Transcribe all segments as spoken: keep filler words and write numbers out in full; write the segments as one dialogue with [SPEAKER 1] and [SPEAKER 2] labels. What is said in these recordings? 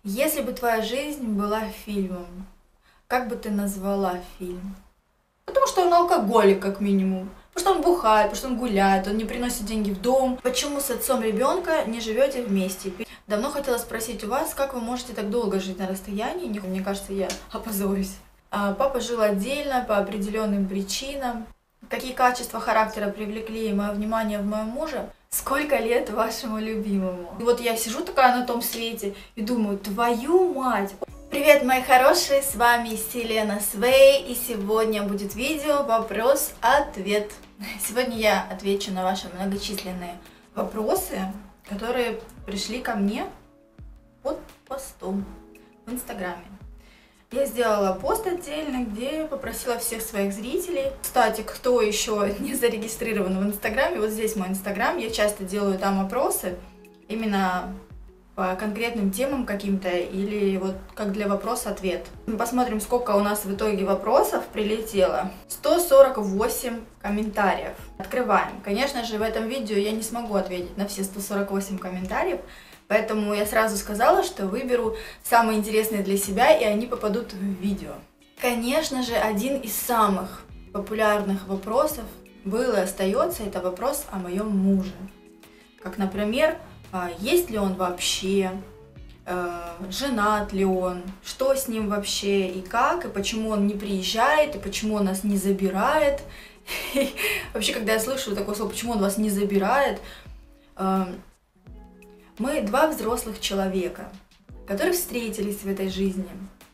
[SPEAKER 1] Если бы твоя жизнь была фильмом, как бы ты назвала фильм? Потому что он алкоголик, как минимум. Потому что он бухает, потому что он гуляет, он не приносит деньги в дом. Почему с отцом ребенка не живете вместе? Давно хотела спросить у вас, как вы можете так долго жить на расстоянии? Мне кажется, я опозорюсь. А, папа жил отдельно по определенным причинам. Какие качества характера привлекли мое внимание в моем муже? Сколько лет вашему любимому? И вот я сижу такая на том свете и думаю, твою мать! Привет, мои хорошие, с вами Селена Свей, и сегодня будет видео вопрос-ответ. Сегодня я отвечу на ваши многочисленные вопросы, которые пришли ко мне под постом в Инстаграме. Я сделала пост отдельно, где попросила всех своих зрителей. Кстати, кто еще не зарегистрирован в Инстаграме, вот здесь мой Инстаграм, я часто делаю там опросы, именно по конкретным темам каким-то, или вот как для вопрос-ответ. Мы посмотрим, сколько у нас в итоге вопросов прилетело. сто сорок восемь комментариев. Открываем. Конечно же, в этом видео я не смогу ответить на все сто сорок восемь комментариев, поэтому я сразу сказала, что выберу самые интересные для себя, и они попадут в видео. Конечно же, один из самых популярных вопросов был и остается, это вопрос о моем муже. Как, например, есть ли он вообще, женат ли он, что с ним вообще и как, и почему он не приезжает, и почему он нас не забирает. И вообще, когда я слышу такое слово, почему он вас не забирает, мы два взрослых человека, которые встретились в этой жизни,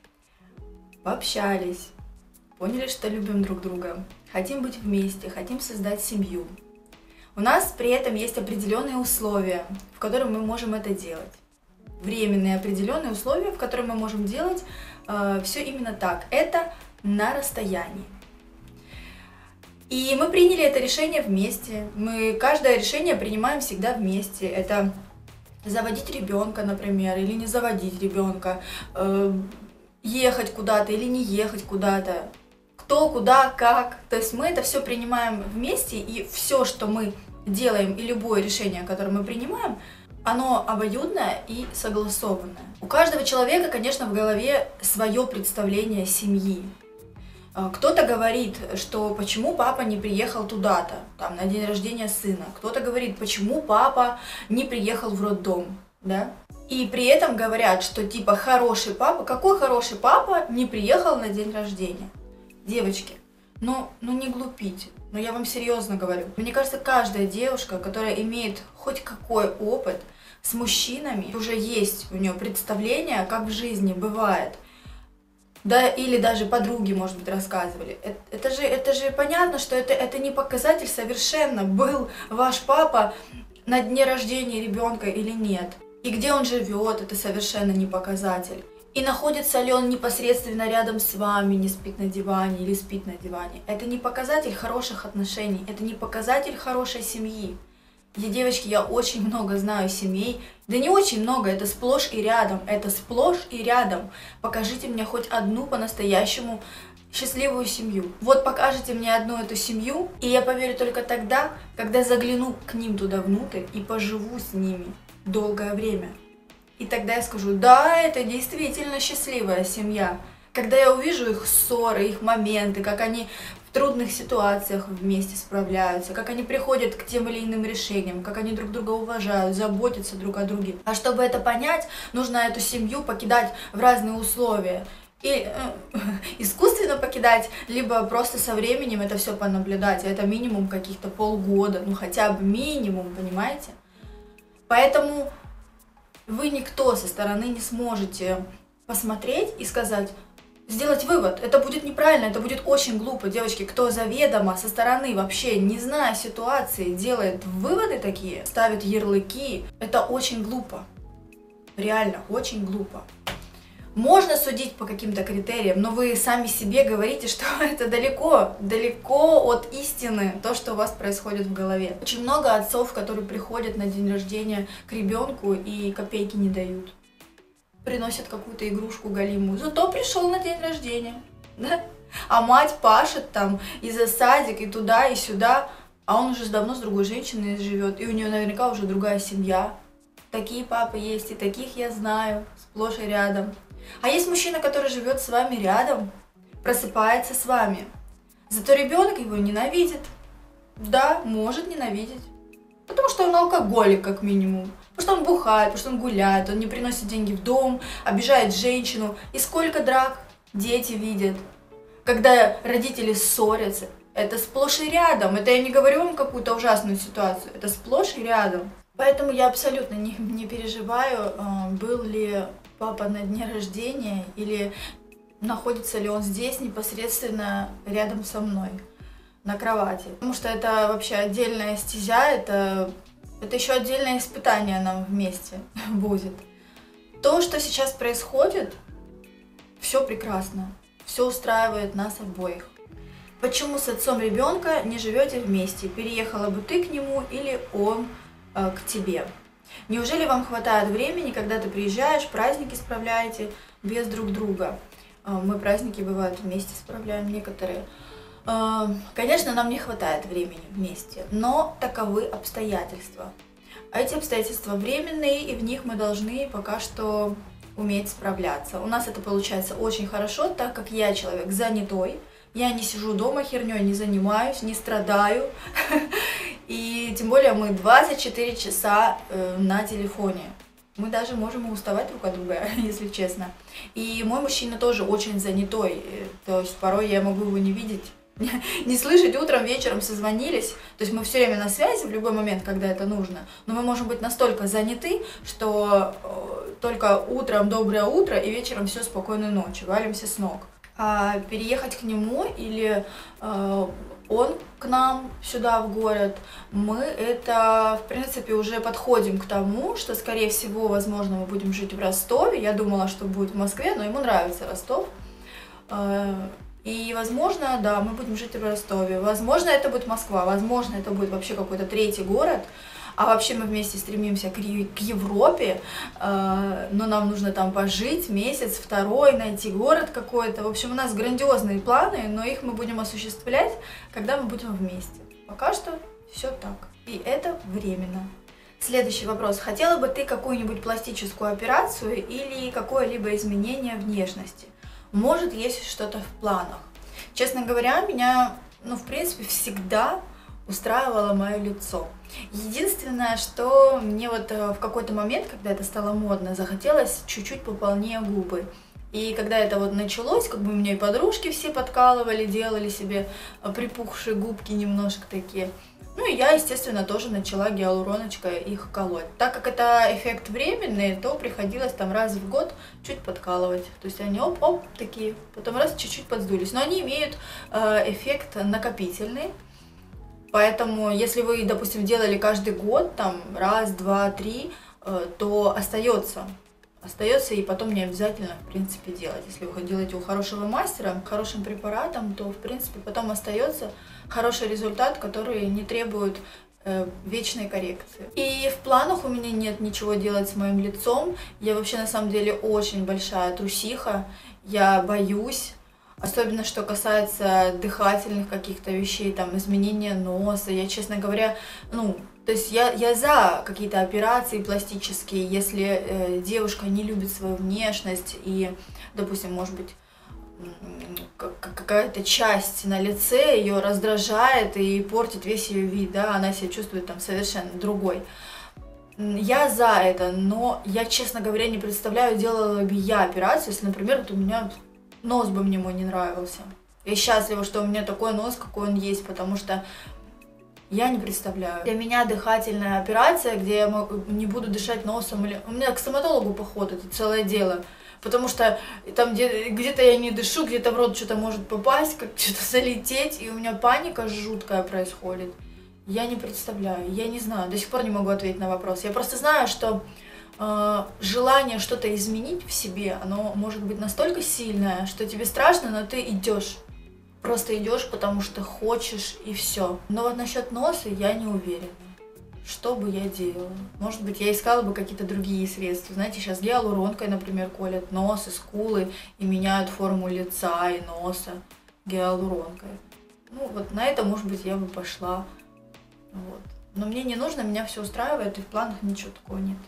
[SPEAKER 1] пообщались, поняли, что любим друг друга, хотим быть вместе, хотим создать семью. У нас при этом есть определенные условия, в которых мы можем это делать. Временные определенные условия, в которых мы можем делать э, все именно так. Это на расстоянии. И мы приняли это решение вместе. Мы каждое решение принимаем всегда вместе. Это заводить ребенка, например, или не заводить ребенка, э, ехать куда-то или не ехать куда-то. Кто, куда, как. То есть мы это все принимаем вместе, и все, что мы делаем, и любое решение, которое мы принимаем, оно обоюдное и согласованное. У каждого человека, конечно, в голове свое представление семьи. Кто-то говорит, что почему папа не приехал туда-то, там, на день рождения сына. Кто-то говорит, почему папа не приехал в роддом, да? И при этом говорят, что типа хороший папа, какой хороший папа не приехал на день рождения? Девочки, ну, ну не глупите, но я вам серьезно говорю. Мне кажется, каждая девушка, которая имеет хоть какой опыт с мужчинами, уже есть у нее представление, как в жизни бывает. Да, или даже подруги, может быть, рассказывали. Это, это, же, это же понятно, что это, это не показатель совершенно, был ваш папа на дне рождения ребенка или нет. И где он живет, это совершенно не показатель. И находится ли он непосредственно рядом с вами, не спит на диване или спит на диване. Это не показатель хороших отношений, это не показатель хорошей семьи. И, девочки, я очень много знаю семей, да не очень много, это сплошь и рядом, это сплошь и рядом. Покажите мне хоть одну по-настоящему счастливую семью. Вот покажите мне одну эту семью, и я поверю только тогда, когда загляну к ним туда внутрь и поживу с ними долгое время. И тогда я скажу, да, это действительно счастливая семья. Когда я увижу их ссоры, их моменты, как они в трудных ситуациях вместе справляются, как они приходят к тем или иным решениям, как они друг друга уважают, заботятся друг о друге. А чтобы это понять, нужно эту семью покидать в разные условия. И э, искусственно покидать, либо просто со временем это все понаблюдать. Это минимум каких-то полгода, ну хотя бы минимум, понимаете? Поэтому вы никто со стороны не сможете посмотреть и сказать, сделать вывод. Это будет неправильно, это будет очень глупо. Девочки, кто заведомо со стороны, вообще не зная ситуации, делает выводы такие, ставит ярлыки, это очень глупо. Реально, очень глупо. Можно судить по каким-то критериям, но вы сами себе говорите, что это далеко, далеко от истины, то, что у вас происходит в голове. Очень много отцов, которые приходят на день рождения к ребенку и копейки не дают. Приносят какую-то игрушку голимую, зато пришел на день рождения. Да? А мать пашет там и за садик, и туда, и сюда, а он уже давно с другой женщиной живет, и у нее наверняка уже другая семья. Такие папы есть, и таких я знаю, сплошь и рядом. А есть мужчина, который живет с вами рядом, просыпается с вами. Зато ребенок его ненавидит. Да, может ненавидеть. Потому что он алкоголик, как минимум. Потому что он бухает, потому что он гуляет, он не приносит деньги в дом, обижает женщину. И сколько драк дети видят, когда родители ссорятся. Это сплошь и рядом. Это я не говорю вам какую-то ужасную ситуацию. Это сплошь и рядом. Поэтому я абсолютно не, не переживаю, был ли папа на дне рождения или находится ли он здесь непосредственно рядом со мной на кровати. Потому что это вообще отдельная стезя, это, это еще отдельное испытание нам вместе будет. То, что сейчас происходит, все прекрасно, все устраивает нас обоих. Почему с отцом ребенка не живете вместе? Переехала бы ты к нему или он э, к тебе? Неужели вам хватает времени, когда ты приезжаешь, праздники справляете без друг друга? Э, мы праздники, бывают, вместе справляем некоторые. Э, конечно, нам не хватает времени вместе, но таковы обстоятельства. Эти обстоятельства временные, и в них мы должны пока что уметь справляться. У нас это получается очень хорошо, так как я человек занятой. Я не сижу дома, херней не занимаюсь, не страдаю. И тем более мы двадцать четыре часа э, на телефоне. Мы даже можем уставать друг от друга, если честно. И мой мужчина тоже очень занятой. То есть порой я могу его не видеть, не слышать утром, вечером созвонились. То есть мы все время на связи в любой момент, когда это нужно. Но мы можем быть настолько заняты, что э, только утром доброе утро и вечером все спокойной ночи, валимся с ног. А переехать к нему или э, он к нам сюда в город, мы это, в принципе, уже подходим к тому, что, скорее всего, возможно, мы будем жить в Ростове. Я думала, что будет в Москве, но ему нравится Ростов. Э, и, возможно, да, мы будем жить в Ростове. Возможно, это будет Москва, возможно, это будет вообще какой-то третий город. А вообще мы вместе стремимся к, к Европе, э, но нам нужно там пожить месяц, второй, найти город какой-то. В общем, у нас грандиозные планы, но их мы будем осуществлять, когда мы будем вместе. Пока что все так. И это временно. Следующий вопрос. Хотела бы ты какую-нибудь пластическую операцию или какое-либо изменение внешности? Может, есть что-то в планах? Честно говоря, меня, ну, в принципе, всегда устраивало мое лицо. Единственное, что мне вот в какой-то момент, когда это стало модно, захотелось чуть-чуть пополнее губы. И когда это вот началось, как бы у меня и подружки все подкалывали, делали себе припухшие губки немножко такие. Ну и я, естественно, тоже начала гиалуроночкой их колоть. Так как это эффект временный, то приходилось там раз в год чуть подкалывать. То есть они оп-оп такие, потом раз чуть-чуть подсдулись. Но они имеют э, эффект накопительный. Поэтому, если вы, допустим, делали каждый год, там, раз, два, три, э, то остается. Остается, и потом не обязательно, в принципе, делать. Если вы делаете у хорошего мастера, хорошим препаратом, то, в принципе, потом остается хороший результат, который не требует э, вечной коррекции. И в планах у меня нет ничего делать с моим лицом. Я вообще, на самом деле, очень большая трусиха. Я боюсь. Особенно, что касается дыхательных каких-то вещей, там, изменения носа. Я, честно говоря, ну, то есть я, я за какие-то операции пластические, если э, девушка не любит свою внешность и, допустим, может быть, какая-то часть на лице ее раздражает и портит весь ее вид, да, она себя чувствует там совершенно другой. Я за это, но я, честно говоря, не представляю, делала бы я операцию, если, например, вот у меня нос бы мне мой не нравился. Я счастлива, что у меня такой нос, какой он есть, потому что я не представляю. Для меня дыхательная операция, где я могу, не буду дышать носом, или у меня к стоматологу поход, это целое дело. Потому что там где-то я не дышу, где-то в рот что-то может попасть, как что-то залететь, и у меня паника жуткая происходит. Я не представляю, я не знаю, до сих пор не могу ответить на вопрос. Я просто знаю, что э, желание что-то изменить в себе, оно может быть настолько сильное, что тебе страшно, но ты идешь. Просто идешь, потому что хочешь, и все. Но вот насчет носа я не уверена. Что бы я делала? Может быть, я искала бы какие-то другие средства. Знаете, сейчас гиалуронкой, например, колят нос и скулы и меняют форму лица и носа гиалуронкой. Ну, вот на это, может быть, я бы пошла. Вот. Но мне не нужно, меня все устраивает, и в планах ничего такого нет.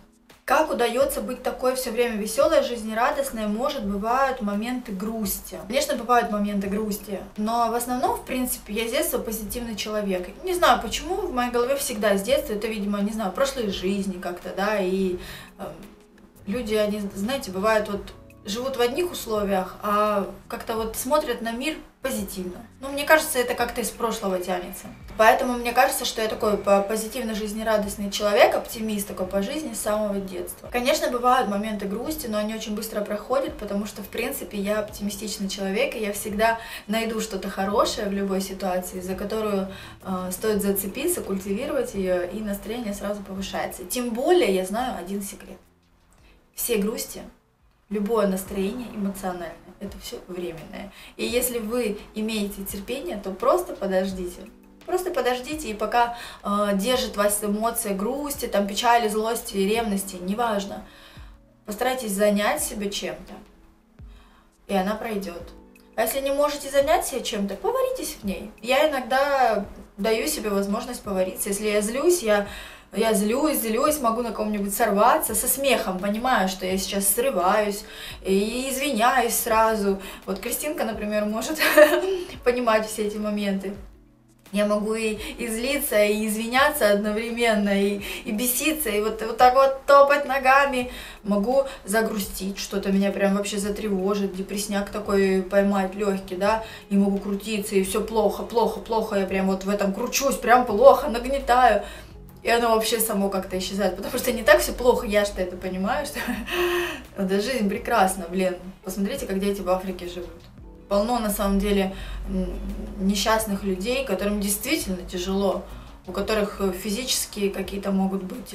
[SPEAKER 1] Как удается быть такой все время веселой, жизнерадостной? Может, бывают моменты грусти. Конечно, бывают моменты грусти, но в основном, в принципе, я с детства позитивный человек. Не знаю почему, в моей голове всегда с детства, это, видимо, не знаю, прошлые жизни как-то, да, и э, люди, они, знаете, бывают вот, живут в одних условиях, а как-то вот смотрят на мир позитивно. Ну, мне кажется, это как-то из прошлого тянется. Поэтому мне кажется, что я такой позитивно жизнерадостный человек, оптимист такой по жизни с самого детства. Конечно, бывают моменты грусти, но они очень быстро проходят, потому что, в принципе, я оптимистичный человек, и я всегда найду что-то хорошее в любой ситуации, за которую э, стоит зацепиться, культивировать ее, и настроение сразу повышается. Тем более, я знаю один секрет. Все грусти, любое настроение эмоциональное, это все временное. И если вы имеете терпение, то просто подождите. Просто подождите, и пока э, держит вас эмоция грусти, там, печали, злости, ревности, неважно, постарайтесь занять себя чем-то, и она пройдет. А если не можете занять себя чем-то, поваритесь в ней. Я иногда даю себе возможность повариться. Если я злюсь, я... Я злюсь, злюсь, могу на ком-нибудь сорваться, со смехом, понимаю, что я сейчас срываюсь, и извиняюсь сразу. Вот Кристинка, например, может понимать все эти моменты. Я могу и, и злиться, и извиняться одновременно, и, и беситься, и вот, вот так вот топать ногами. Могу загрустить, что-то меня прям вообще затревожит, депрессняк такой поймать легкий, да, и могу крутиться, и все плохо, плохо, плохо, я прям вот в этом кручусь, прям плохо, нагнетаю. И оно вообще само как-то исчезает, потому что не так все плохо, я что это понимаю, что да, жизнь прекрасна, блин. Посмотрите, как дети в Африке живут. Полно, на самом деле, несчастных людей, которым действительно тяжело, у которых физические какие-то могут быть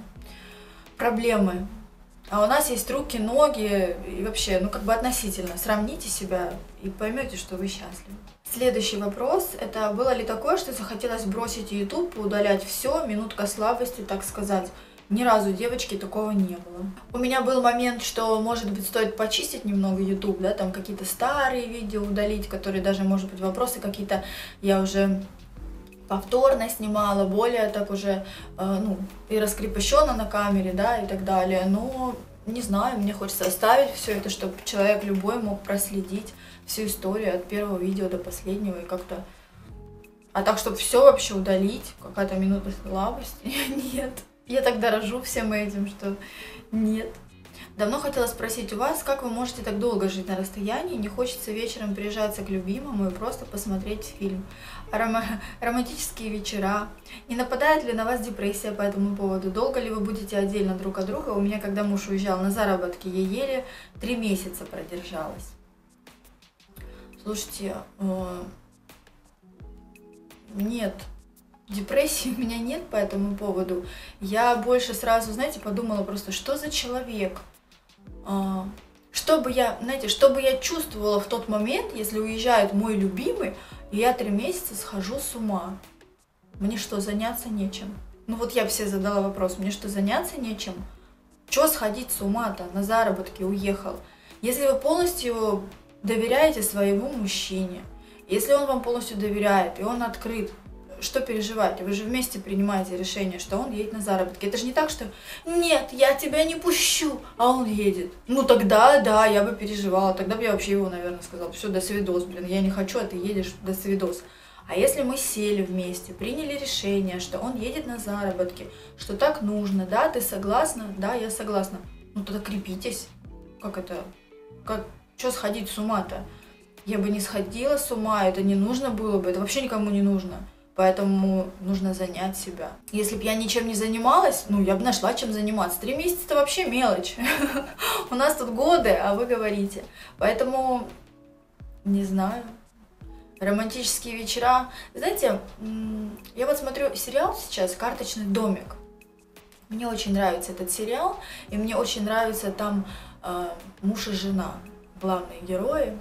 [SPEAKER 1] проблемы. А у нас есть руки, ноги, и вообще, ну как бы относительно. Сравните себя и поймете, что вы счастливы. Следующий вопрос, это было ли такое, что захотелось бросить YouTube, удалять все, минутка слабости, так сказать? Ни разу, девочки, такого не было. У меня был момент, что, может быть, стоит почистить немного YouTube, да, там какие-то старые видео удалить, которые даже, может быть, вопросы какие-то я уже повторно снимала, более так уже, э, ну, и раскрепощенно на камере, да, и так далее. Но, не знаю, мне хочется оставить все это, чтобы человек любой мог проследить всю историю от первого видео до последнего и как-то... А так, чтобы все вообще удалить, какая-то минута слабости, нет. Я так дорожу всем этим, что нет. Давно хотела спросить у вас, как вы можете так долго жить на расстоянии, не хочется вечером приезжаться к любимому и просто посмотреть фильм. Ром... Романтические вечера. Не нападает ли на вас депрессия по этому поводу? Долго ли вы будете отдельно друг от друга? У меня, когда муж уезжал на заработки, я еле три месяца продержалась. Слушайте, э... нет. Депрессии у меня нет по этому поводу. Я больше сразу, знаете, подумала просто, что за человек? Что бы я, знаете, что бы я чувствовала в тот момент, если уезжает мой любимый, и я три месяца схожу с ума? Мне что, заняться нечем? Ну вот я все задала вопрос, мне что, заняться нечем? Чё сходить с ума-то? На заработки уехал. Если вы полностью доверяете своему мужчине, если он вам полностью доверяет, и он открыт, что переживать? Вы же вместе принимаете решение, что он едет на заработки. Это же не так, что нет, я тебя не пущу, а он едет. Ну тогда, да, я бы переживала. Тогда бы я вообще его, наверное, сказала, все, до свидос, блин, я не хочу, а ты едешь, до свидос. А если мы сели вместе, приняли решение, что он едет на заработки, что так нужно, да, ты согласна? Да, я согласна. Ну тогда крепитесь. Как это? Как, что сходить с ума-то? Я бы не сходила с ума, это не нужно было бы, это вообще никому не нужно. Поэтому нужно занять себя. Если бы я ничем не занималась, ну, я бы нашла чем заниматься. Три месяца – это вообще мелочь. У нас тут годы, а вы говорите. Поэтому, не знаю, романтические вечера. Знаете, я вот смотрю сериал сейчас «Карточный домик». Мне очень нравится этот сериал, и мне очень нравится там э, муж и жена, главные герои.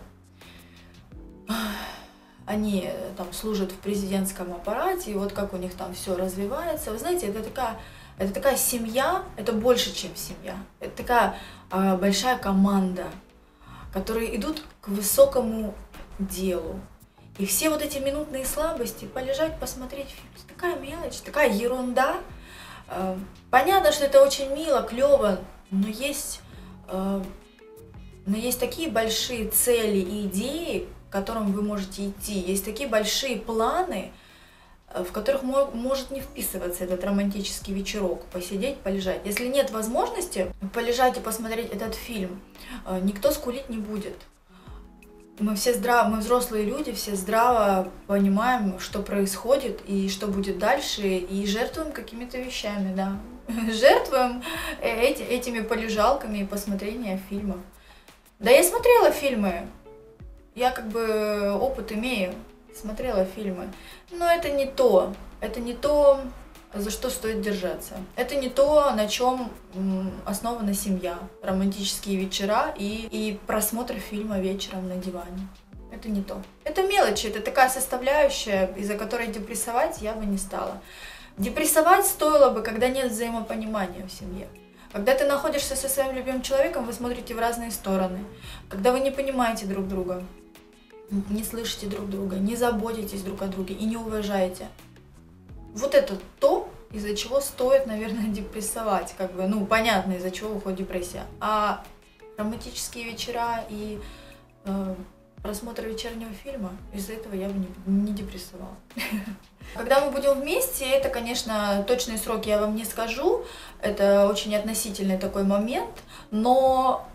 [SPEAKER 1] Они там служат в президентском аппарате, и вот как у них там все развивается. Вы знаете, это такая, это такая семья, это больше, чем семья. Это такая э, большая команда, которые идут к высокому делу. И все вот эти минутные слабости, полежать, посмотреть фильм, такая мелочь, такая ерунда. Э, Понятно, что это очень мило, клево, но есть, э, но есть такие большие цели и идеи, к которым вы можете идти. Есть такие большие планы, в которых мо- может не вписываться этот романтический вечерок, посидеть, полежать. Если нет возможности полежать и посмотреть этот фильм, э, никто скулить не будет. Мы все здраво, мы взрослые люди, все здраво понимаем, что происходит и что будет дальше, и жертвуем какими-то вещами, да. Жертвуем эти, этими полежалками и посмотрением фильмов. Да, я смотрела фильмы, я как бы опыт имею, смотрела фильмы, но это не то, это не то, за что стоит держаться. Это не то, на чем основана семья, романтические вечера и, и просмотр фильма вечером на диване. Это не то. Это мелочи, это такая составляющая, из-за которой депрессовать я бы не стала. Депрессовать стоило бы, когда нет взаимопонимания в семье. Когда ты находишься со своим любимым человеком, вы смотрите в разные стороны. Когда вы не понимаете друг друга, не слышите друг друга, не заботитесь друг о друге и не уважаете. Вот это то, из-за чего стоит, наверное, депрессовать. Как бы, ну, понятно, из-за чего уходит депрессия. А романтические вечера и э, просмотр вечернего фильма, из-за этого я бы не, не депрессовала. Когда мы будем вместе, это, конечно, точные сроки я вам не скажу. Это очень относительный такой момент, но,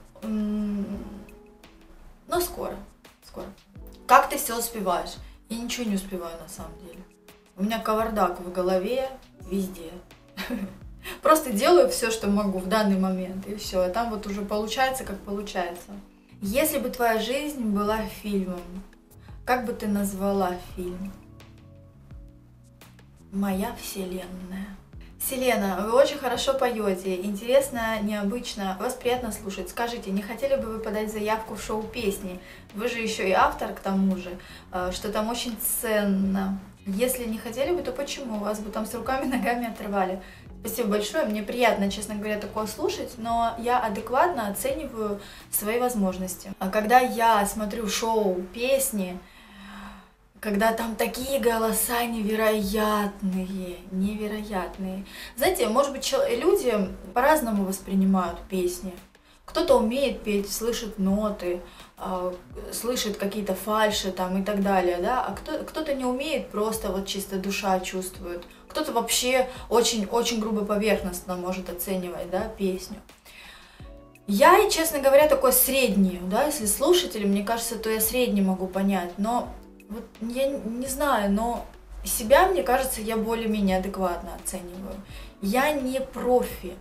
[SPEAKER 1] но скоро, скоро. Как ты все успеваешь? Я ничего не успеваю на самом деле. У меня кавардак в голове везде. Просто делаю все, что могу в данный момент, и все. А там вот уже получается, как получается. Если бы твоя жизнь была фильмом, как бы ты назвала фильм? Моя вселенная. Селена, вы очень хорошо поете, интересно, необычно, вас приятно слушать. Скажите, не хотели бы вы подать заявку в шоу песни? Вы же еще и автор, к тому же, что там очень ценно. Если не хотели бы, то почему? Вас бы там с руками, ногами отрывали. Спасибо большое, мне приятно, честно говоря, такое слушать, но я адекватно оцениваю свои возможности. А когда я смотрю шоу песни, когда там такие голоса невероятные, невероятные. Знаете, может быть, люди по-разному воспринимают песни. Кто-то умеет петь, слышит ноты, слышит какие-то фальши там и так далее, да, а кто, кто-то не умеет, просто вот чисто душа чувствует. Кто-то вообще очень-очень грубо поверхностно может оценивать, да, песню. Я, честно говоря, такой средний, да, если слушатель, мне кажется, то я средний могу понять, но вот я не знаю, но себя, мне кажется, я более-менее адекватно оцениваю. Я не профи.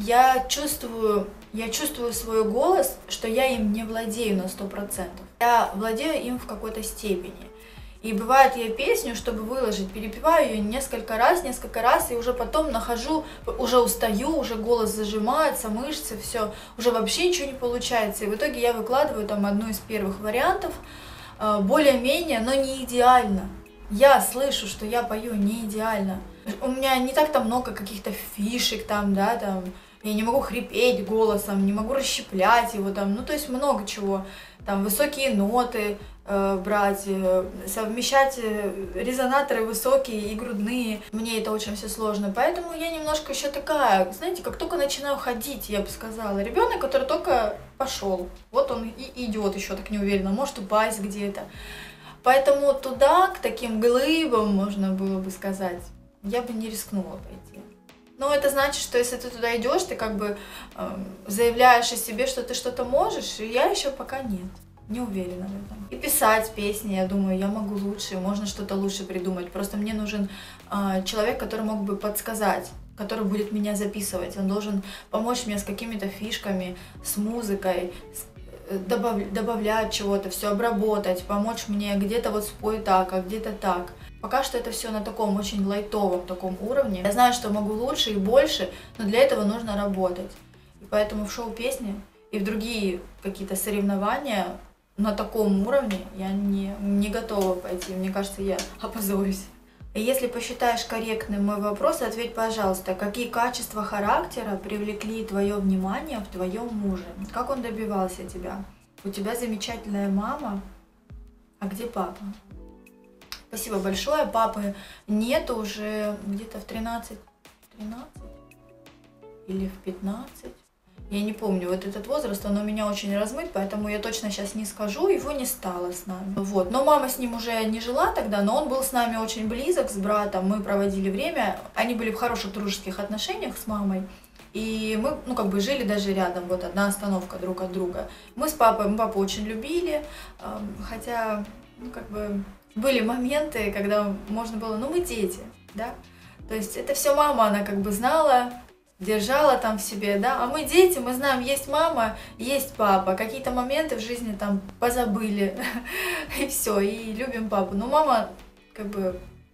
[SPEAKER 1] Я чувствую, я чувствую свой голос, что я им не владею на сто процентов. Я владею им в какой-то степени. И бывает, я песню, чтобы выложить, перепеваю ее несколько раз, несколько раз, и уже потом нахожу, уже устаю, уже голос зажимается, мышцы, все, уже вообще ничего не получается. И в итоге я выкладываю там одну из первых вариантов, более-менее, но не идеально. Я слышу, что я пою не идеально. У меня не так-то много каких-то фишек там, да, там, я не могу хрипеть голосом, не могу расщеплять его там, ну, то есть много чего. Там высокие ноты э, брать, э, совмещать резонаторы высокие и грудные. Мне это очень все сложно, поэтому я немножко еще такая, знаете, как только начинаю ходить, я бы сказала, ребенок, который только пошел, вот он и идет еще так неуверенно, может упасть где-то. Поэтому туда, к таким глыбам, можно было бы сказать, я бы не рискнула пойти. Но это значит, что если ты туда идешь, ты как бы э, заявляешь о себе, что ты что-то можешь, и я еще пока нет, не уверена в этом. И писать песни, я думаю, я могу лучше, можно что-то лучше придумать. Просто мне нужен э, человек, который мог бы подсказать, который будет меня записывать. Он должен помочь мне с какими-то фишками, с музыкой, с, добав, добавлять чего-то, все обработать, помочь мне где-то вот спой так, а где-то так. Пока что это все на таком очень лайтовом таком уровне. Я знаю, что могу лучше и больше, но для этого нужно работать. И поэтому в шоу песни и в другие какие-то соревнования на таком уровне я не, не готова пойти. Мне кажется, я опозорюсь. И если посчитаешь корректным мой вопрос, ответь, пожалуйста, какие качества характера привлекли твое внимание в твоем муже? Как он добивался тебя? У тебя замечательная мама, а где папа? Спасибо большое. Папы нет уже где-то в тринадцать, тринадцать, или в пятнадцать. Я не помню, вот этот возраст, он у меня очень размыт, поэтому я точно сейчас не скажу, его не стало с нами. Вот. Но мама с ним уже не жила тогда, но он был с нами очень близок, с братом, мы проводили время, они были в хороших дружеских отношениях с мамой, и мы, ну, как бы жили даже рядом, вот одна остановка друг от друга. Мы с папой, мы папу очень любили, хотя, ну, как бы, были моменты, когда можно было, ну, мы дети, да, то есть это все мама, она как бы знала, держала там в себе, да, а мы дети, мы знаем, есть мама, есть папа, какие-то моменты в жизни там позабыли, и все, и любим папу. Но мама, как бы,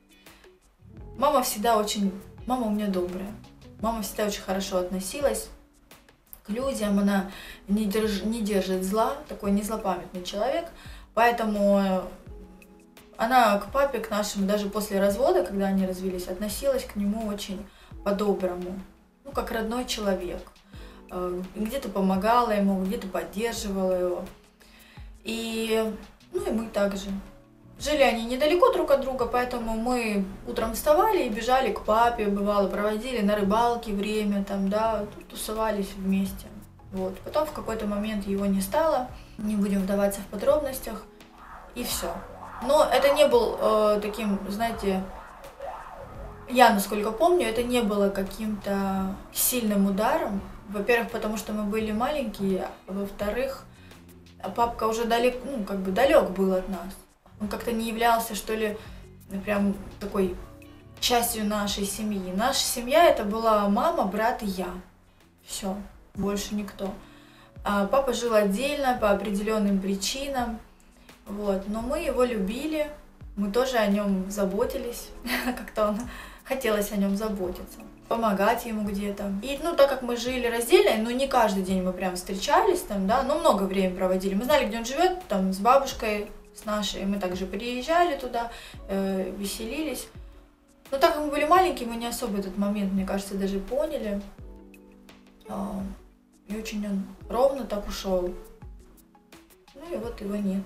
[SPEAKER 1] мама всегда очень, мама у меня добрая, мама всегда очень хорошо относилась к людям, она не, держ, не держит зла, такой не злопамятный человек, поэтому она к папе, к нашему, даже после развода, когда они развелись, относилась к нему очень по-доброму. Ну, как родной человек. Где-то помогала ему, где-то поддерживала его. И, ну, и мы также. Жили они недалеко друг от друга, поэтому мы утром вставали и бежали к папе, бывало, проводили на рыбалке время, там, да, тусовались вместе. Вот. Потом в какой-то момент его не стало, не будем вдаваться в подробностях, и все. Но это не был э, таким, знаете, я, насколько помню, это не было каким-то сильным ударом. Во-первых, потому что мы были маленькие, а во-вторых, папка уже далек, ну, как бы далек был от нас. Он как-то не являлся, что ли, прям такой частью нашей семьи. Наша семья — это была мама, брат и я. Все, больше никто. А папа жил отдельно по определенным причинам, вот. Но мы его любили, мы тоже о нем заботились, как-то он... Хотелось о нем заботиться, помогать ему где-то. И, ну, так как мы жили раздельно, ну, не каждый день мы прям встречались там, да, но много времени проводили. Мы знали, где он живет, там, с бабушкой, с нашей. Мы также приезжали туда, э, веселились. Но так как мы были маленькие, мы не особо этот момент, мне кажется, даже поняли. А, и очень он ровно так ушел. Ну, и вот его нет.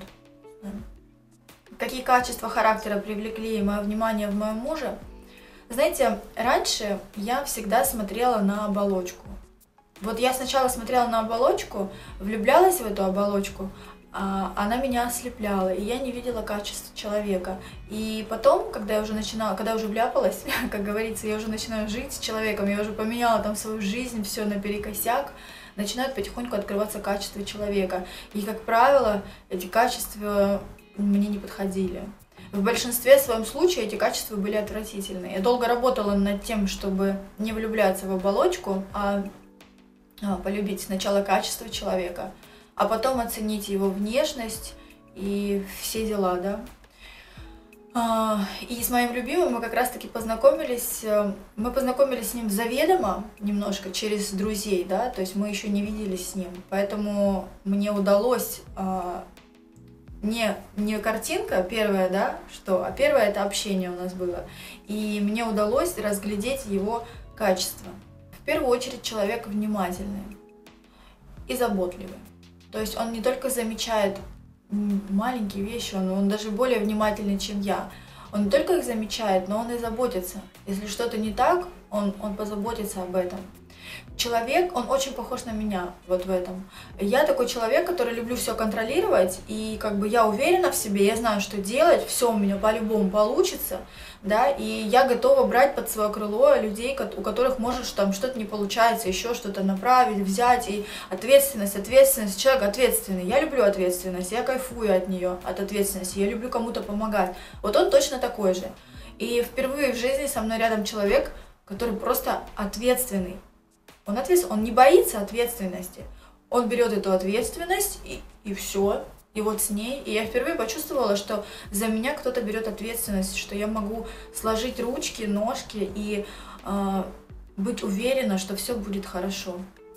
[SPEAKER 1] Какие качества характера привлекли мое внимание в моем муже? Знаете, раньше я всегда смотрела на оболочку. Вот я сначала смотрела на оболочку, влюблялась в эту оболочку, а она меня ослепляла, и я не видела качеств человека. И потом, когда я уже начинала, когда я уже вляпалась, как говорится, я уже начинаю жить с человеком, я уже поменяла там свою жизнь, все наперекосяк, начинают потихоньку открываться качества человека. И, как правило, эти качества мне не подходили. В большинстве своем случае эти качества были отвратительные. Я долго работала над тем, чтобы не влюбляться в оболочку, а, а полюбить сначала качество человека, а потом оценить его внешность и все дела, да. А, и с моим любимым мы как раз-таки познакомились, мы познакомились с ним заведомо, немножко через друзей, да, то есть мы еще не виделись с ним, поэтому мне удалось... А, Не, не картинка первая, да, что, а первое это общение у нас было. И мне удалось разглядеть его качество. В первую очередь человек внимательный и заботливый. То есть он не только замечает маленькие вещи, он, он даже более внимательный, чем я. Он не только их замечает, но он и заботится. Если что-то не так, он, он позаботится об этом. Человек, он очень похож на меня вот в этом. Я такой человек, который люблю все контролировать, и как бы я уверена в себе, я знаю, что делать, все у меня по-любому получится, да, и я готова брать под свое крыло людей, у которых, может, там что-то не получается, еще что-то направить, взять, и ответственность, ответственность, человек ответственный, я люблю ответственность, я кайфую от нее, от ответственности, я люблю кому-то помогать, вот он точно такой же. И впервые в жизни со мной рядом человек, который просто ответственный. Он, ответственный, он не боится ответственности. Он берет эту ответственность и, и все. И вот с ней. И я впервые почувствовала, что за меня кто-то берет ответственность, что я могу сложить ручки, ножки и э, быть уверена, что все будет хорошо.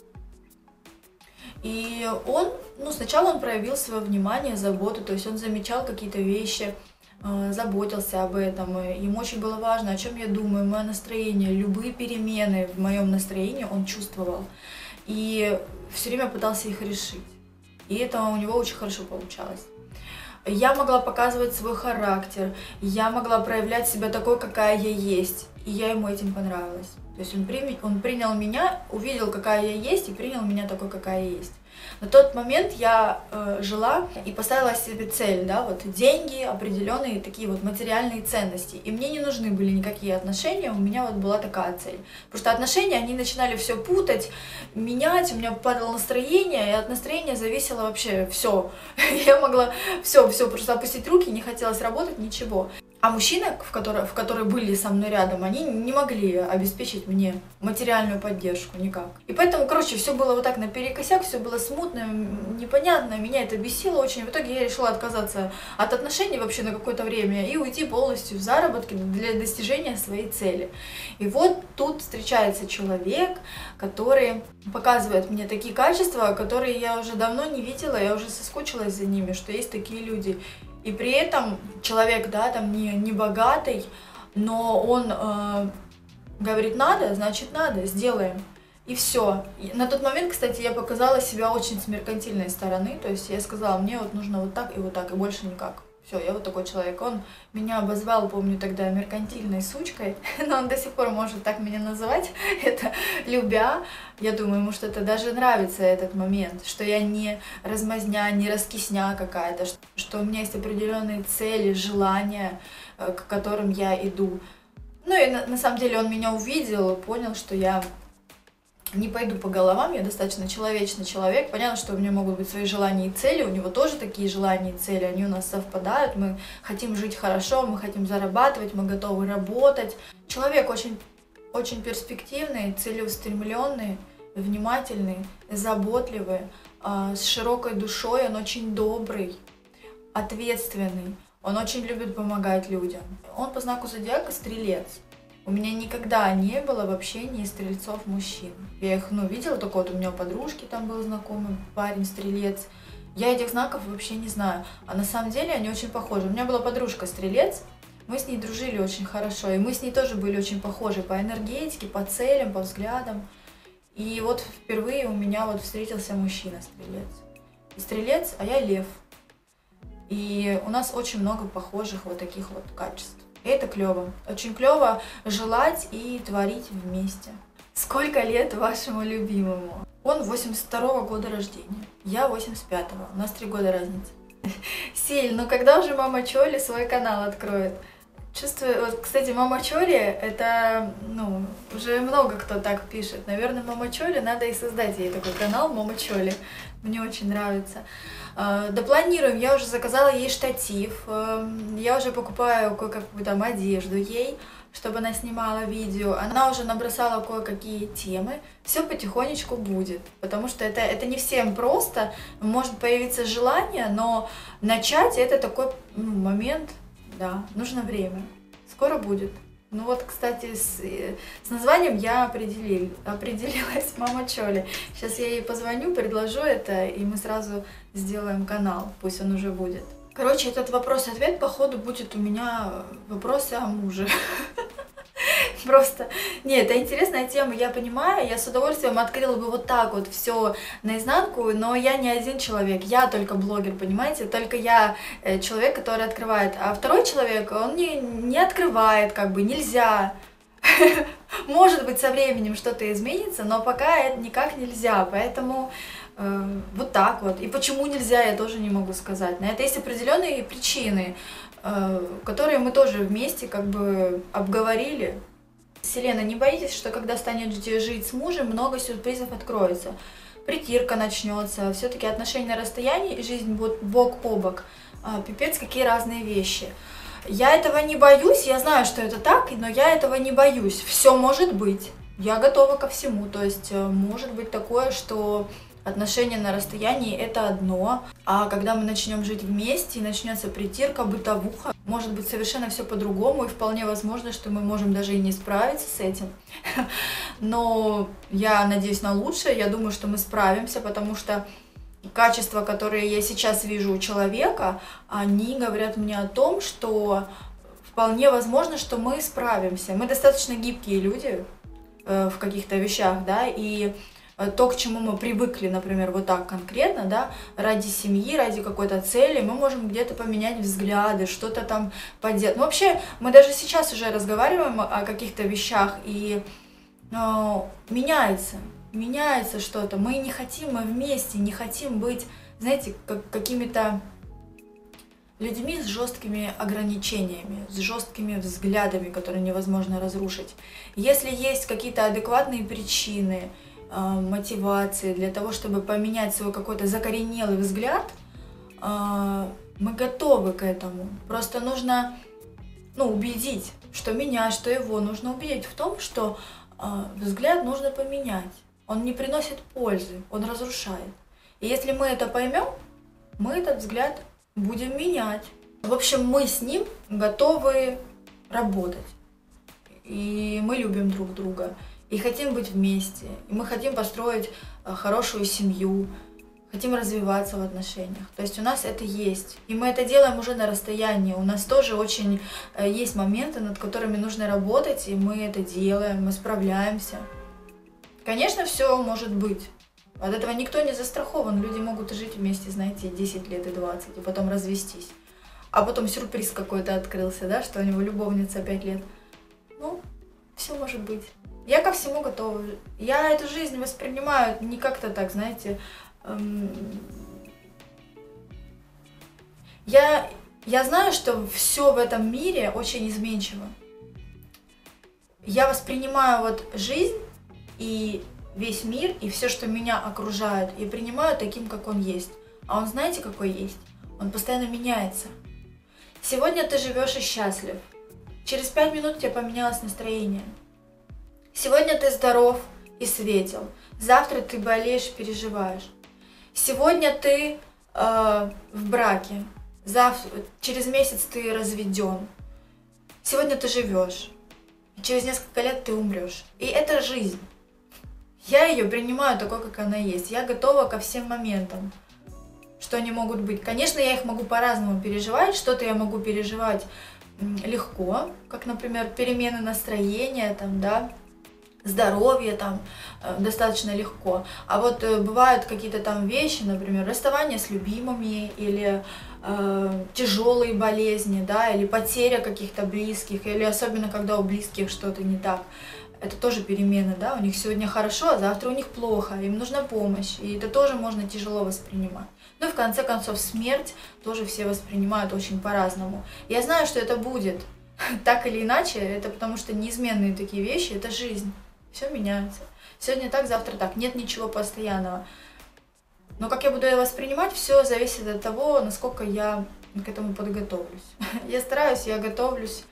[SPEAKER 1] И он, ну, сначала он проявил свое внимание, заботу, то есть он замечал какие-то вещи, заботился об этом, ему очень было важно, о чем я думаю, мое настроение, любые перемены в моем настроении он чувствовал и все время пытался их решить, и это у него очень хорошо получалось. Я могла показывать свой характер, я могла проявлять себя такой, какая я есть, и я ему этим понравилась. То есть он, при, он принял меня увидел, какая я есть, и принял меня такой, какая я есть. На тот момент я э, жила и поставила себе цель, да, вот деньги, определенные такие вот материальные ценности. И мне не нужны были никакие отношения, у меня вот была такая цель. Потому что отношения, они начинали все путать, менять, у меня падало настроение, и от настроения зависело вообще все. Я могла все, все просто опустить руки, не хотелось работать, ничего. А мужчины, в которые, в которые были со мной рядом, они не могли обеспечить мне материальную поддержку никак. И поэтому, короче, все было вот так наперекосяк, все было смутно, непонятно, меня это бесило очень. В итоге я решила отказаться от отношений вообще на какое-то время и уйти полностью в заработки для достижения своей цели. И вот тут встречается человек, который показывает мне такие качества, которые я уже давно не видела, я уже соскучилась за ними, что есть такие люди. И при этом человек, да, там не, не богатый, но он э, говорит, надо, значит надо, сделаем. И все. На тот момент, кстати, я показала себя очень с меркантильной стороны, то есть я сказала, мне вот нужно вот так и вот так, и больше никак. Все, я вот такой человек. Он меня обозвал, помню, тогда меркантильной сучкой, но он до сих пор может так меня называть, это любя. Я думаю, ему что-то даже нравится этот момент, что я не размазня, не раскисня какая-то, что у меня есть определенные цели, желания, к которым я иду. Ну и на, на самом деле он меня увидел, понял, что я не пойду по головам, я достаточно человечный человек. Понятно, что у меня могут быть свои желания и цели, у него тоже такие желания и цели, они у нас совпадают, мы хотим жить хорошо, мы хотим зарабатывать, мы готовы работать. Человек очень, очень перспективный, целеустремленный, внимательный, заботливый, с широкой душой, он очень добрый, ответственный, он очень любит помогать людям. Он по знаку зодиака стрелец. У меня никогда не было в общении стрельцов мужчин. Я их, ну, видела, только вот у меня у подружки там был знакомый парень стрелец. Я этих знаков вообще не знаю. А на самом деле они очень похожи. У меня была подружка стрелец, мы с ней дружили очень хорошо. И мы с ней тоже были очень похожи по энергетике, по целям, по взглядам. И вот впервые у меня вот встретился мужчина стрелец. И стрелец, а я лев. И у нас очень много похожих вот таких вот качеств. И это клево. Очень клево желать и творить вместе. Сколько лет вашему любимому? Он восемьдесят второго года рождения. Я восемьдесят пятого. У нас три года разницы. Силь, ну когда уже мама Чоли свой канал откроет? Чувствую, вот, кстати, мама Чоли, это, ну, уже много кто так пишет. Наверное, мама Чоли, надо и создать ей такой канал, мама Чоли. Мне очень нравится. Да планируем, я уже заказала ей штатив, я уже покупаю кое-какую там одежду ей, чтобы она снимала видео. Она уже набросала кое-какие темы. Все потихонечку будет, потому что это, это не всем просто. Может появиться желание, но начать это такой, ну, момент, да, нужно время. Скоро будет. Ну вот, кстати, с, с названием я определил, определилась, мама Чоли. Сейчас я ей позвоню, предложу это, и мы сразу сделаем канал, пусть он уже будет. Короче, этот вопрос-ответ, походу, будет у меня вопросы о муже. Просто, нет, это интересная тема, я понимаю, я с удовольствием открыла бы вот так вот все наизнанку, но я не один человек, я только блогер, понимаете, только я человек, который открывает, а второй человек, он не, не открывает, как бы, нельзя. Может быть, со временем что-то изменится, но пока это никак нельзя, поэтому э, вот так вот. И почему нельзя, я тоже не могу сказать. На это есть определенные причины, э, которые мы тоже вместе как бы обговорили. Селена, не боитесь, что когда станете жить с мужем, много сюрпризов откроется? Притирка начнется, все-таки отношения на расстоянии и жизнь будет бок о бок. А, пипец, какие разные вещи. Я этого не боюсь, я знаю, что это так, но я этого не боюсь. Все может быть. Я готова ко всему. То есть может быть такое, что отношения на расстоянии это одно, а когда мы начнем жить вместе и начнется притирка, бытовуха, может быть совершенно все по-другому, и вполне возможно, что мы можем даже и не справиться с этим. Но я надеюсь на лучшее, я думаю, что мы справимся, потому что качества, которые я сейчас вижу у человека, они говорят мне о том, что вполне возможно, что мы справимся. Мы достаточно гибкие люди э, в каких-то вещах, да, и то, к чему мы привыкли, например, вот так конкретно, да, ради семьи, ради какой-то цели, мы можем где-то поменять взгляды, что-то там поделать. Ну, вообще, мы даже сейчас уже разговариваем о каких-то вещах, и э, меняется. меняется что-то. Мы не хотим, мы вместе не хотим быть, знаете, как, какими-то людьми с жесткими ограничениями, с жесткими взглядами, которые невозможно разрушить. Если есть какие-то адекватные причины, э, мотивации для того, чтобы поменять свой какой-то закоренелый взгляд, э, мы готовы к этому. Просто нужно, ну, убедить, что меня, что его, нужно убедить в том, что э, взгляд нужно поменять. Он не приносит пользы, он разрушает. И если мы это поймем, мы этот взгляд будем менять. В общем, мы с ним готовы работать. И мы любим друг друга. И хотим быть вместе. И мы хотим построить хорошую семью. Хотим развиваться в отношениях. То есть у нас это есть. И мы это делаем уже на расстоянии. У нас тоже очень есть моменты, над которыми нужно работать. И мы это делаем, мы справляемся. Конечно, все может быть. От этого никто не застрахован. Люди могут жить вместе, знаете, десять лет и двадцать, и потом развестись. А потом сюрприз какой-то открылся, да, что у него любовница пять лет. Ну, все может быть. Я ко всему готова. Я эту жизнь воспринимаю не как-то так, знаете. Эм... Я, я знаю, что все в этом мире очень изменчиво. Я воспринимаю вот жизнь и весь мир, и все, что меня окружает, и принимаю таким, как он есть. А он, знаете, какой есть? Он постоянно меняется. Сегодня ты живешь и счастлив. Через пять минут у тебя поменялось настроение. Сегодня ты здоров и светел. Завтра ты болеешь, переживаешь. Сегодня ты э, в браке. Завтра, через месяц ты разведен. Сегодня ты живешь. Через несколько лет ты умрешь. И это жизнь. Я ее принимаю такой, как она есть. Я готова ко всем моментам, что они могут быть. Конечно, я их могу по-разному переживать. Что-то я могу переживать легко, как, например, перемены настроения, там, да, здоровье там достаточно легко. А вот бывают какие-то там вещи, например, расставание с любимыми или э, тяжелые болезни, да, или потеря каких-то близких, или особенно когда у близких что-то не так. Это тоже перемены, да, у них сегодня хорошо, а завтра у них плохо, им нужна помощь, и это тоже можно тяжело воспринимать. Ну и в конце концов смерть тоже все воспринимают очень по-разному. Я знаю, что это будет так или иначе, это потому что неизменные такие вещи, это жизнь, все меняется. Сегодня так, завтра так, нет ничего постоянного. Но как я буду это воспринимать, все зависит от того, насколько я к этому подготовлюсь. Я стараюсь, я готовлюсь.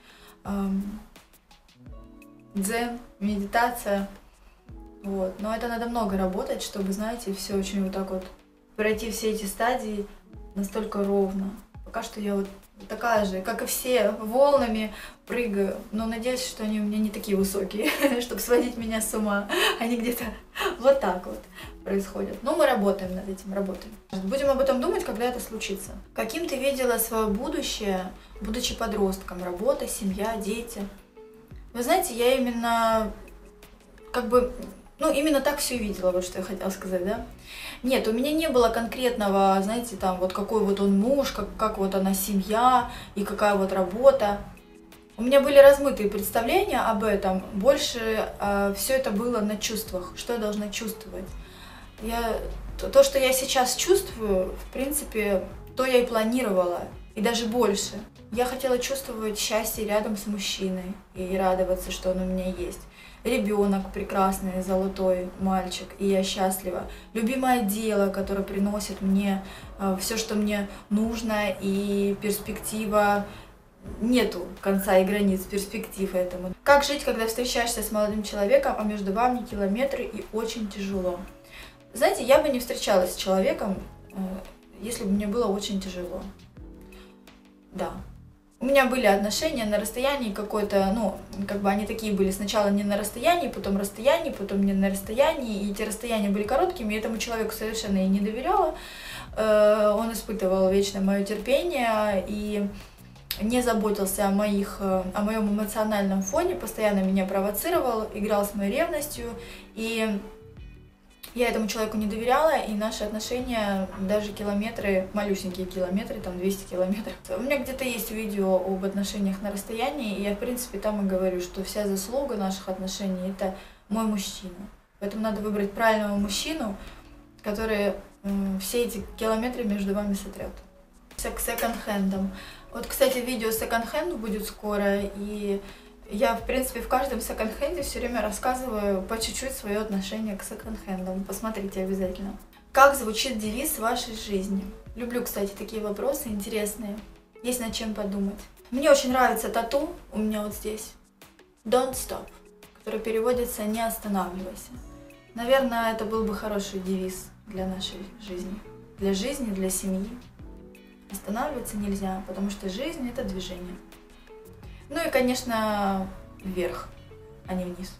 [SPEAKER 1] Дзен, медитация, вот. Но это надо много работать, чтобы, знаете, все очень вот так вот пройти все эти стадии настолько ровно. Пока что я вот такая же, как и все, волнами прыгаю, но надеюсь, что они у меня не такие высокие, чтобы сводить меня с ума. Они где-то вот так вот происходят. Но мы работаем над этим, работаем. Будем об этом думать, когда это случится. Каким ты видела свое будущее, будучи подростком? Работа, семья, дети? Вы знаете, я именно, как бы, ну, именно так все видела, вот что я хотела сказать, да? Нет, у меня не было конкретного, знаете, там, вот какой вот он муж, как, как вот она семья и какая вот работа. У меня были размытые представления об этом, больше э, все это было на чувствах, что я должна чувствовать. Я, то, то, что я сейчас чувствую, в принципе, то я и планировала, и даже больше. Я хотела чувствовать счастье рядом с мужчиной и радоваться, что он у меня есть. Ребенок прекрасный, золотой мальчик, и я счастлива. Любимое дело, которое приносит мне э, все, что мне нужно, и перспектива. Нету конца и границ, перспектив этому. Как жить, когда встречаешься с молодым человеком, а между вами километры и очень тяжело? Знаете, я бы не встречалась с человеком, э, если бы мне было очень тяжело. Да. У меня были отношения на расстоянии какой-то, ну, как бы они такие были, сначала не на расстоянии, потом расстоянии, потом не на расстоянии, и эти расстояния были короткими, и этому человеку совершенно я не доверяла, он испытывал вечно мое терпение и не заботился о, моих, о моем эмоциональном фоне, постоянно меня провоцировал, играл с моей ревностью, и я этому человеку не доверяла, и наши отношения, даже километры, малюсенькие километры, там двести километров. У меня где-то есть видео об отношениях на расстоянии, и я, в принципе, там и говорю, что вся заслуга наших отношений – это мой мужчина. Поэтому надо выбрать правильного мужчину, который э, все эти километры между вами сотрет. К секонд-хендам. Вот, кстати, видео секонд-хенду будет скоро, и я, в принципе, в каждом секонд-хенде все время рассказываю по чуть-чуть свое отношение к секонд-хендам. Посмотрите обязательно. Как звучит девиз вашей жизни? Люблю, кстати, такие вопросы интересные. Есть над чем подумать. Мне очень нравится тату у меня вот здесь. Don't stop, который переводится «не останавливайся». Наверное, это был бы хороший девиз для нашей жизни. Для жизни, для семьи. Останавливаться нельзя, потому что жизнь — это движение. Ну и, конечно, вверх, а не вниз.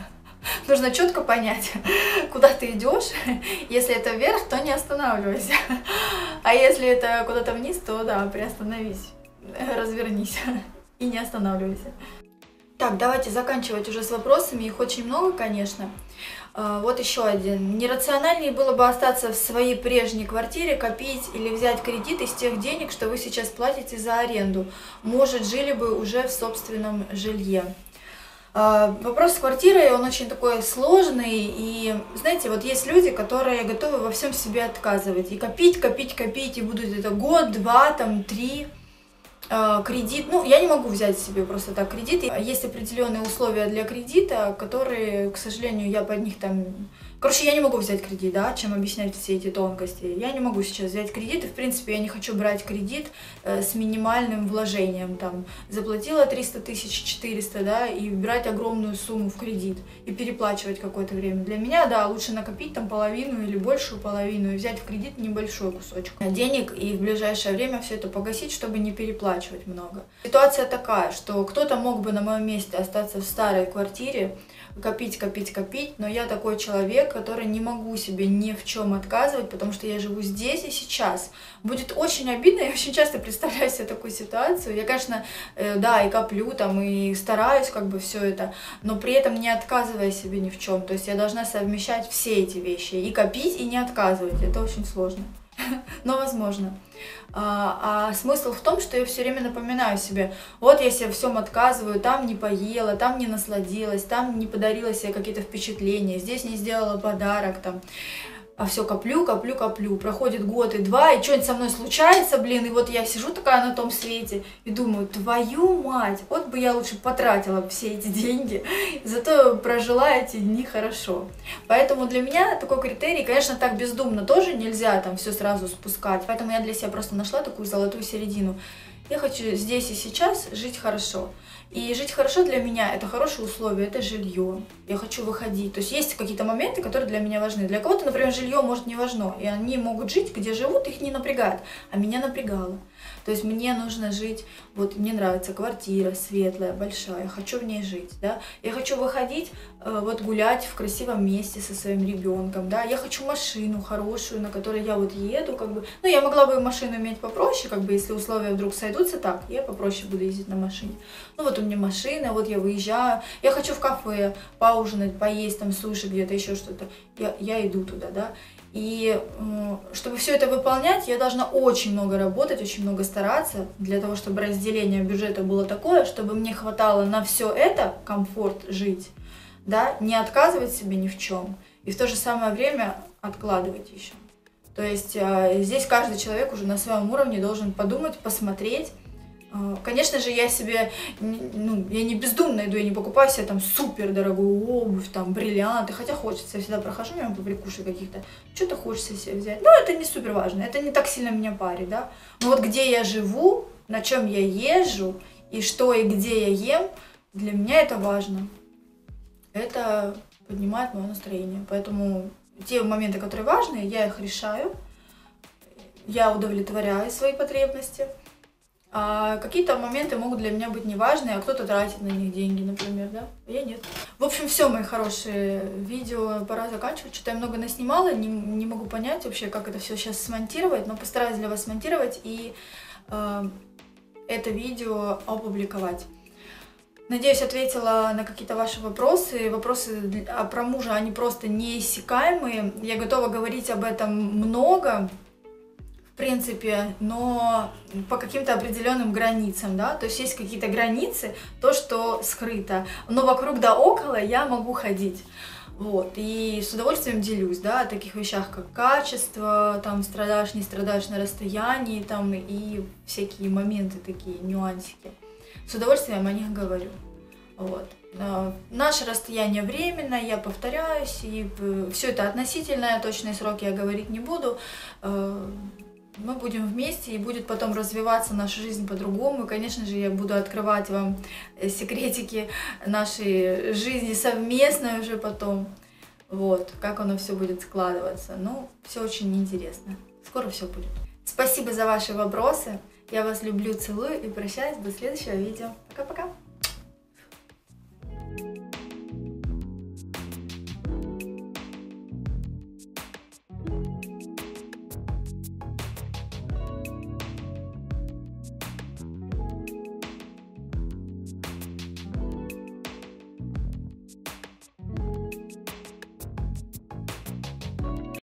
[SPEAKER 1] Нужно четко понять, куда ты идешь. Если это вверх, то не останавливайся. А если это куда-то вниз, то да, приостановись, развернись и не останавливайся. Так, давайте заканчивать уже с вопросами. Их очень много, конечно. Вот еще один. Нерациональнее было бы остаться в своей прежней квартире, копить или взять кредит из тех денег, что вы сейчас платите за аренду. Может, жили бы уже в собственном жилье. Вопрос с квартирой, он очень такой сложный, и, знаете, вот есть люди, которые готовы во всем себе отказывать, и копить, копить, копить, и будут это год, два, там, три, кредит, ну, я не могу взять себе просто так кредит, есть определенные условия для кредита, которые, к сожалению, я под них там... Короче, я не могу взять кредит, да, чем объяснять все эти тонкости. Я не могу сейчас взять кредит, и, в принципе, я не хочу брать кредит э, с минимальным вложением, там, заплатила триста тысяч, четыреста, да, и брать огромную сумму в кредит, и переплачивать какое-то время. Для меня, да, лучше накопить там половину или большую половину, и взять в кредит небольшой кусочек денег, и в ближайшее время все это погасить, чтобы не переплачивать много. Ситуация такая, что кто-то мог бы на моем месте остаться в старой квартире, копить, копить, копить, но я такой человек, который не могу себе ни в чем отказывать, потому что я живу здесь и сейчас. Будет очень обидно, я очень часто представляю себе такую ситуацию. Я, конечно, да, и коплю там, и стараюсь как бы все это, но при этом не отказывая себе ни в чем. То есть я должна совмещать все эти вещи, и копить, и не отказывать. Это очень сложно, но возможно. А, а смысл в том, что я все время напоминаю себе, вот я себе всем отказываю, там не поела, там не насладилась, там не подарила себе какие-то впечатления, здесь не сделала подарок, там, а все коплю, коплю, коплю. Проходит год и два, и что-нибудь со мной случается, блин, и вот я сижу такая на том свете и думаю, твою мать, вот бы я лучше потратила все эти деньги, зато прожила эти дни хорошо. Поэтому для меня такой критерий, конечно, так бездумно тоже нельзя там все сразу спускать, поэтому я для себя просто нашла такую золотую середину. Я хочу здесь и сейчас жить хорошо. И жить хорошо для меня — это хорошие условия, это жилье. Я хочу выходить. То есть есть какие-то моменты, которые для меня важны. Для кого-то, например, жилье может не важно. И они могут жить, где живут, их не напрягает. А меня напрягало. То есть мне нужно жить, вот мне нравится квартира светлая, большая, я хочу в ней жить, да. Я хочу выходить, вот гулять в красивом месте со своим ребенком, да. Я хочу машину хорошую, на которой я вот еду, как бы. Ну, я могла бы машину иметь попроще, как бы, если условия вдруг сойдутся так, я попроще буду ездить на машине. Ну, вот у меня машина, вот я выезжаю, я хочу в кафе поужинать, поесть там суши где-то, еще что-то. Я, я иду туда, да. И чтобы все это выполнять, я должна очень много работать, очень много стараться, для того, чтобы разделение бюджета было такое, чтобы мне хватало на все это, комфорт жить, да, не отказывать себе ни в чем, и в то же самое время откладывать еще. То есть здесь каждый человек уже на своем уровне должен подумать, посмотреть. Конечно же, я себе, ну, я не бездумно иду, я не покупаю себе там супер дорогую обувь, там, бриллианты, хотя хочется, я всегда прохожу мимо побрякушек каких-то, что-то хочется себе взять, но это не супер важно, это не так сильно меня парит, да, но вот где я живу, на чем я езжу, и что и где я ем, для меня это важно, это поднимает мое настроение, поэтому те моменты, которые важны, я их решаю, я удовлетворяю свои потребности. А какие-то моменты могут для меня быть неважные, а кто-то тратит на них деньги, например, да? А я нет. В общем, все, мои хорошие, видео пора заканчивать. Что-то я много наснимала, не, не могу понять вообще, как это все сейчас смонтировать, но постараюсь для вас смонтировать и э, это видео опубликовать. Надеюсь, ответила на какие-то ваши вопросы. Вопросы про мужа, они просто неиссякаемые. Я готова говорить об этом много. В принципе, но по каким-то определенным границам, да, то есть есть какие-то границы, то, что скрыто, но вокруг да около я могу ходить. Вот, и с удовольствием делюсь, да, о таких вещах, как качество, там, страдаешь, не страдаешь на расстоянии, там, и всякие моменты такие, нюансики. С удовольствием о них говорю. Вот. Наше расстояние временно, я повторяюсь, и все это относительное, точные сроки я говорить не буду. Мы будем вместе, и будет потом развиваться наша жизнь по-другому. И, конечно же, я буду открывать вам секретики нашей жизни совместной уже потом. Вот, как оно все будет складываться. Ну, все очень интересно. Скоро все будет. Спасибо за ваши вопросы. Я вас люблю, целую и прощаюсь до следующего видео. Пока-пока.